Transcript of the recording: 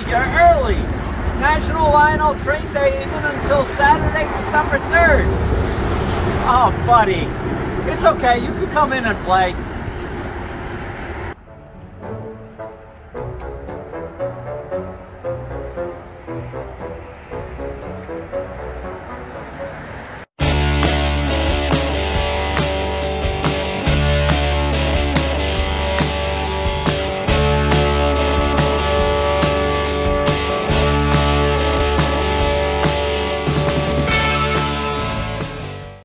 You're early. National Lionel Train Day isn't until Saturday, December 3rd. Oh, buddy. It's okay. You can come in and play.